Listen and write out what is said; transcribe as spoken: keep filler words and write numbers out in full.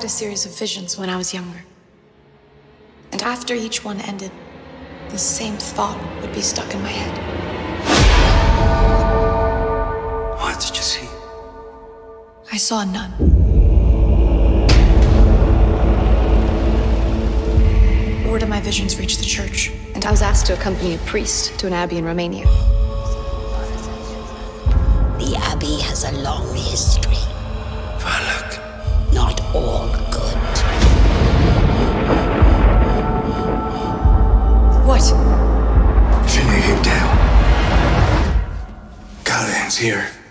a series of visions when I was younger. And after each one ended, the same thought would be stuck in my head. What did you see? I saw a nun. Word of my visions reached the church, and I was asked to accompany a priest to an abbey in Romania. The abbey has a long history. Valak. Not all good. What? Finley came down. Callahan's here.